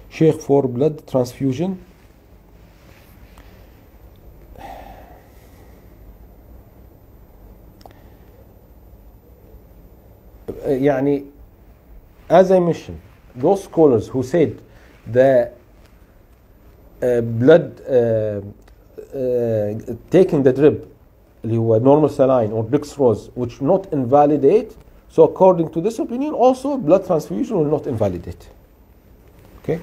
Sheikh, for blood transfusion, يعني, as I mentioned, those scholars who said the blood taking the drip اللي هو normal saline or dextrose which not invalidate, so according to this opinion also blood transfusion will not invalidate. Okay,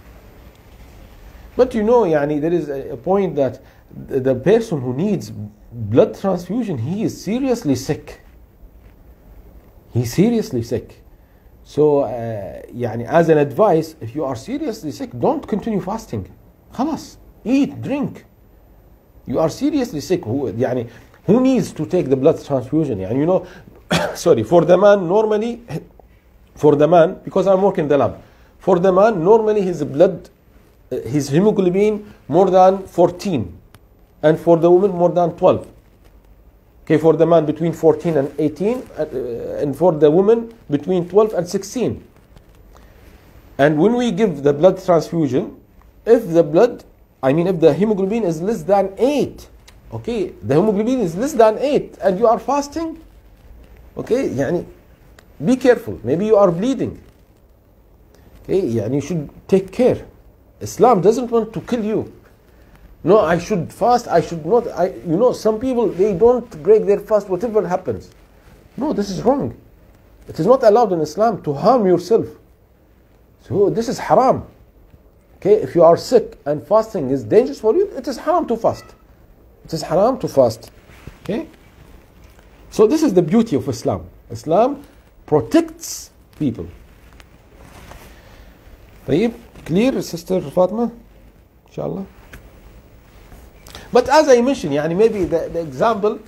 but you know, يعني, there is a point that the person who needs blood transfusion, he is seriously sick. He's seriously sick. So يعني, as an advice, if you are seriously sick, don't continue fasting. خلاص, eat, drink. You are seriously sick. يعني, who needs to take the blood transfusion? يعني, you know, sorry, for the man normally, for the man, because I'm working in the lab, for the man normally his blood, his hemoglobin more than 14, and for the woman more than 12. Okay, for the man between 14 and 18, and for the woman between 12 and 16. And when we give the blood transfusion, if the hemoglobin is less than 8, okay, the hemoglobin is less than 8, and you are fasting, okay, يعني, be careful. Maybe you are bleeding. Okay, يعني, you should take care. Islam doesn't want to kill you. No, I should fast, I should not. You know, some people, they don't break their fast whatever happens. No, this is wrong. It is not allowed in Islam to harm yourself. So this is haram. Okay, if you are sick and fasting is dangerous for you, it is haram to fast. It is haram to fast. Okay? So this is the beauty of Islam. Islam protects people. طيب, clear, Sister Fatima? Inshallah. But as I mentioned, يعني, maybe the example,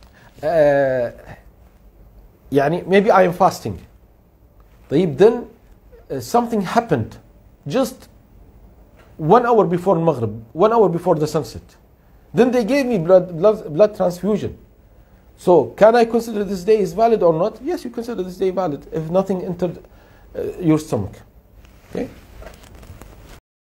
يعني, maybe I am fasting. طيب, then something happened just 1 hour before Maghrib, 1 hour before the sunset. Then they gave me blood transfusion. So can I consider this day is valid or not? Yes, you consider this day valid if nothing entered your stomach. Okay.